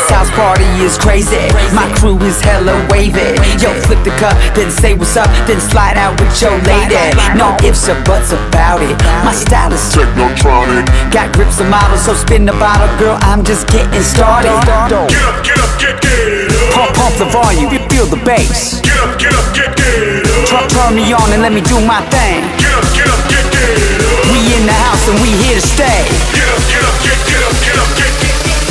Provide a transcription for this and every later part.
This house party is crazy. My crew is hella wavy. Yo, flip the cup, then say what's up, then slide out with your lady. No ifs or buts about it. My style is Technotronic. Got grips and models, so spin the bottle, girl. I'm just getting started. Get up, get up. Pump the volume, feel the bass. Get up, get up. Turn me on and let me do my thing. Get up, get up. We in the house and we here to stay. Get up, get up, get up, get up, get up.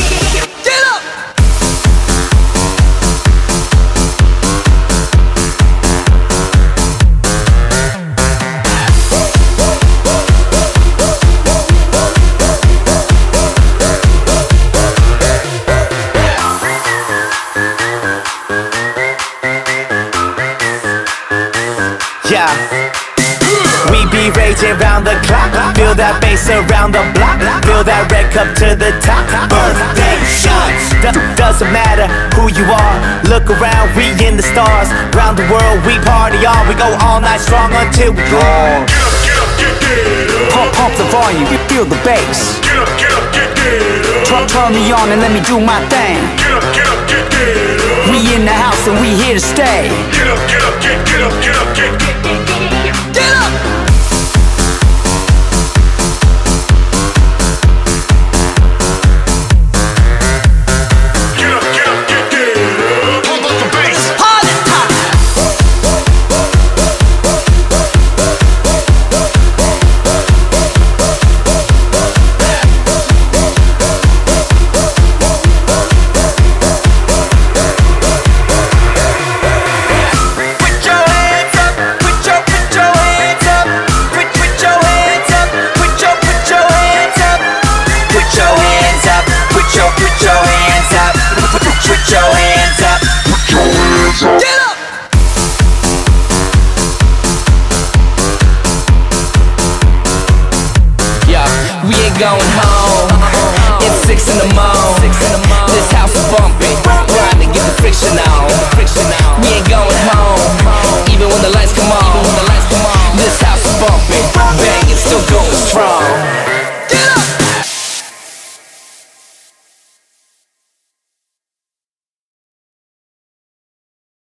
Yeah, we be raging round the clock. Feel that bass around the block. Feel that red cup to the top. Birthday shots. Doesn't matter who you are. Look around, we in the stars. Round the world, we party on. We go all night strong until we gone. Get up. Pump the volume, feel the bass. Get up, get up. Turn me on and let me do my thing. Get up, get up. We in the house and we here to stay. Get up, get up, get up, get up, get up. Get up! We ain't going home. It's 6 in the morning. This house is bumping. Grind to get the friction on. We ain't going home. Even when the lights come on.